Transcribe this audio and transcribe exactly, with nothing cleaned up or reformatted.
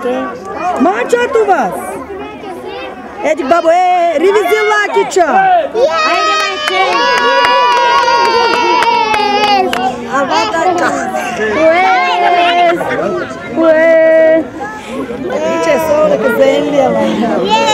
Mancha tu vas? Edik babo, e, rivizilla kicha. Haydi maçı. Avada. Ué. Ué. Kicha solo que se enlia.